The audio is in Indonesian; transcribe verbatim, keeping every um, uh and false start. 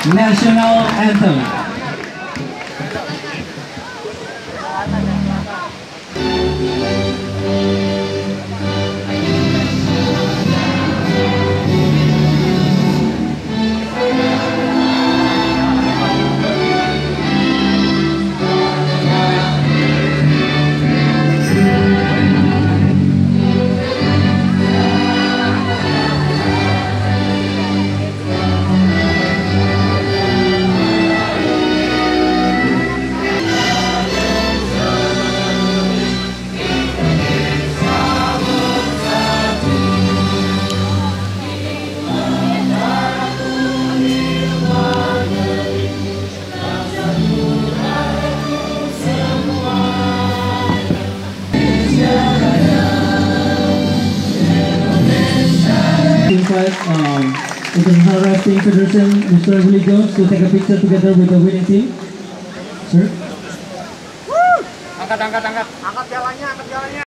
national anthem. Invite um, International Wrestling Federation, Mister Willie Jones, to take a picture together with the winning team. Sir. Angkat, angkat, angkat. Angkat jalannya, angkat jalannya.